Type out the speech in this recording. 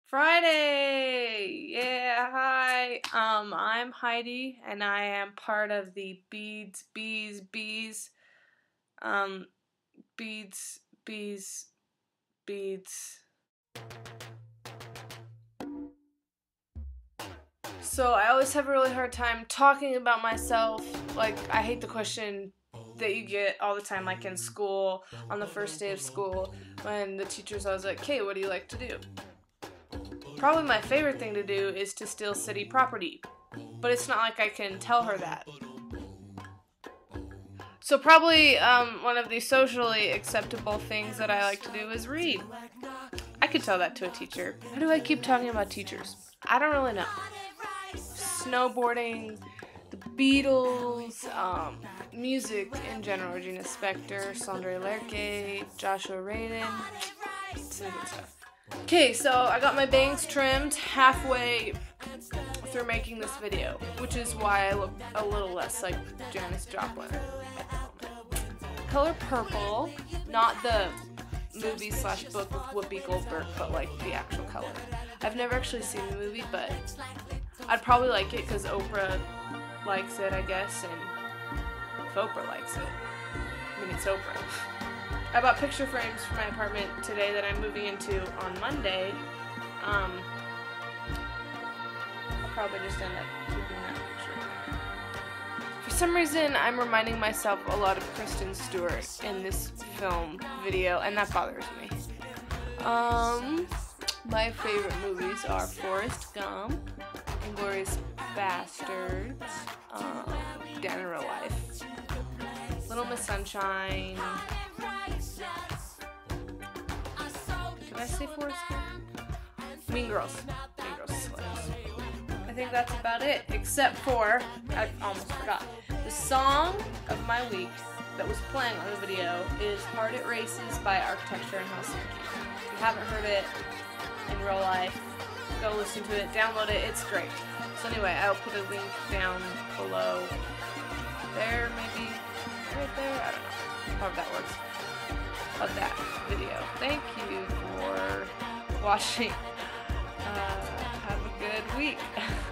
Friday! Yeah, hi. I'm Heidi, and I am part of the Beads. So I always have a really hard time talking about myself. Like, I hate the question that you get all the time, like in school, on the first day of school, when the teacher's always like, "Okay, what do you like to do?" Probably my favorite thing to do is to steal city property, but it's not like I can tell her that. So probably one of the socially acceptable things that I like to do is read. I could tell that to a teacher. Why do I keep talking about teachers? I don't really know. Snowboarding, the Beatles, music in general, Regina Spektor, Sondre Lerche, Joshua Radin, some good stuff. Okay, so I got my bangs trimmed halfway through making this video, which is why I look a little less like Janis Joplin at the moment. Color purple, not the movie/book with Whoopi Goldberg, but like the actual color. I've never actually seen the movie, but I'd probably like it because Oprah likes it, I guess, and if Oprah likes it, I mean, it's Oprah. I bought picture frames for my apartment today that I'm moving into on Monday. I'll probably just end up keeping that picture. For some reason, I'm reminding myself a lot of Kristen Stewart in this film video, and that bothers me. My favorite movies are Forrest Gump, Inglourious Bastards, Dead in Real Life, Little Miss Sunshine. Did I say Forrest Gump? Mean Girls. Mean Girls is hilarious. I think that's about it, except for, I almost forgot, the song of my week that was playing on the video is Hard at Races by Architecture in Helsinki. If you haven't heard it in real life, go listen to it, download it, it's great. So anyway, I'll put a link down below there, maybe right there, I don't know, however that works, of that video. Thank you for watching. Have a good week.